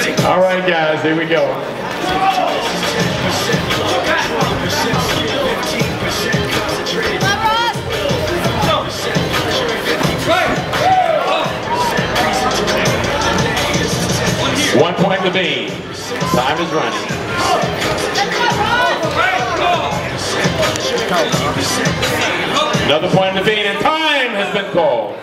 All right, guys, here we go. One point to be. Time is running. Another point to be, and time has been called.